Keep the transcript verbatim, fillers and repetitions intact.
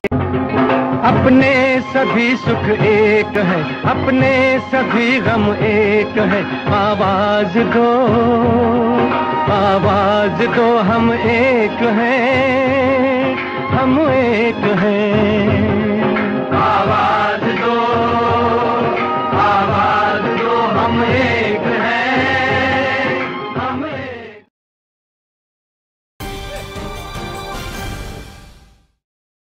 अपने सभी सुख एक है, अपने सभी गम एक है। आवाज दो, आवाज दो, हम एक हैं, हम एक हैं।